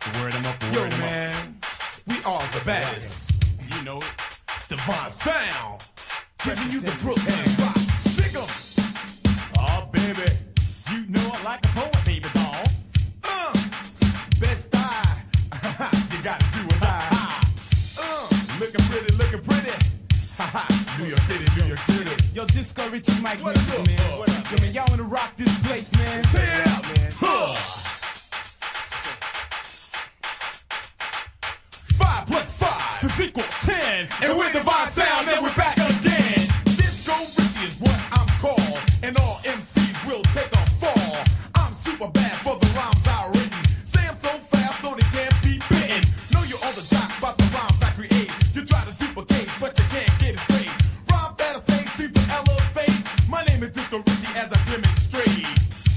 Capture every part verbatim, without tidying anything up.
Word them up, word Yo, them up. man, we are the baddest. You know it. Divine Sound, giving you the Brooklyn rock. Shake 'em. Oh, baby, You know it like a poet, baby doll. uh, best eye. You gotta do it live. Uh, looking pretty, looking pretty. New York City, New York City. Yo, Disco Richie Mike, What music, up, man. what up, Yo, man, y'all wanna rock this place, man? Say it out, man. Huh. Five plus five is equal ten, and we're Divine Sound, and we're back again. Disco Richie is what I'm called, and all M Cs will take a fall. I'm super bad for the rhymes I written. Say 'em so fast so they can't be bitten. Know you're on the jock about the rhymes I create. You try to duplicate, but you can't get it straight. Rhyme that I say seem to elevate. My name is Disco Richie as I demonstrate.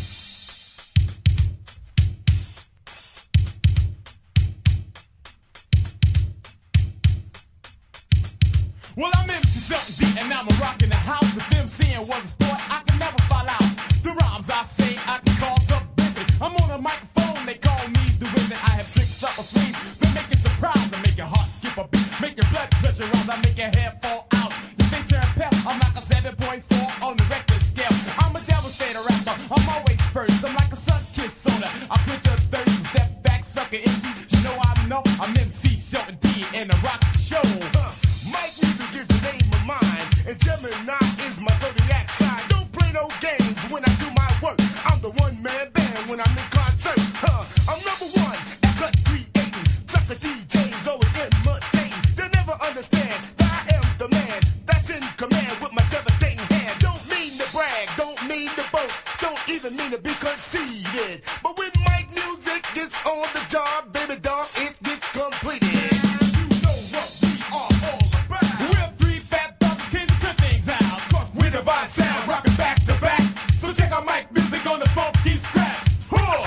Well, I'm M C something deep, and now I'm rocking the house. If them seeing was a sport, I can never fall out. The rhymes I say, I can cause up busy. I'm on a microphone, they call me the wizard. I have tricks up my sleeve, they make it surprise. I make your heart skip a beat, make your blood pressure rise. I make your hair fall out. Your face turn pep, I'm like a seven point four on the record scale. I'm a devastator rapper, I'm always first. I'm like a sun-kissed soda. I quit your thirst, step back, sucker M C. You know I know, I'm M C Shelton D in the rock show. Huh. Mike Music is the name of mine, and Gemini is my zodiac sign. Don't play no games when I do my work. I'm the one-man band when I'm in concert. Huh. I'm number one at cut creating. Sucker D Js always imitating. They'll never understand that I am the man that's in command with my devastating hand. Don't mean to brag, don't mean to boast, don't even mean to be conceited. But when Mike Music gets on the job, baby dog, it gets completed. You know what we are all about. We're three fat thugs, can cut things out. Cause we're Divine Sound, rocking back to back. So check out Mike Music on the funky scratch. Huh.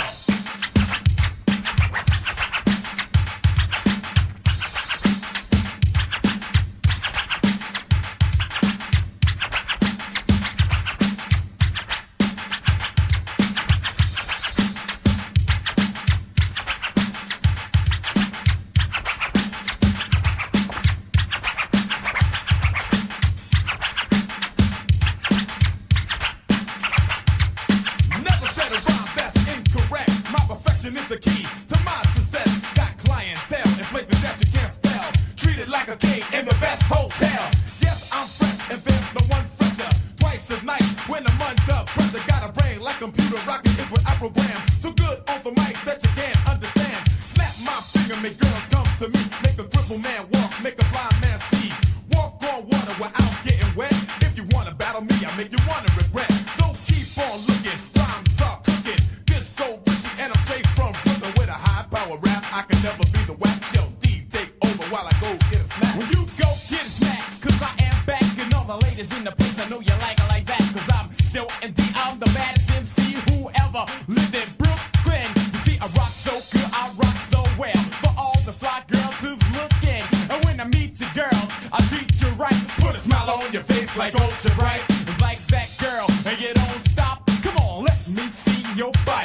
Never said a rhyme that's incorrect. My perfection is the key to my success. Got clientele in places that you can't spell. Treated like a king in the best hotel. Yes, I'm fresh and there's no one fresher. Twice as nice when I'm under pressure. Got a brain like computer rocking it with I program. So good on the mic that you can't understand. Snap my finger, make girls come to me. Make a crippled man walk, make a blind man see. Walk on water without getting wet. If you wanna battle me, I make you wanna regret. So keep on looking, rhymes are cooking. Disco Richie and I'm straight from Brooklyn with a high power rap. I can never be the whack show. D take over while I go get a snack. When you go get a snack, cause I am back, and all the ladies in the place, I know you like it like that. Cause I'm Shelton D, I'm the baddest M C who ever lived in Brooklyn. You see, I rock so good, I rock so well. For all the fly girls who's looking. And when I meet you, girl, I treat you right. Put a smile on your face like ultra bright. It's like that girl, and you don't stop. Come on, let me see your body.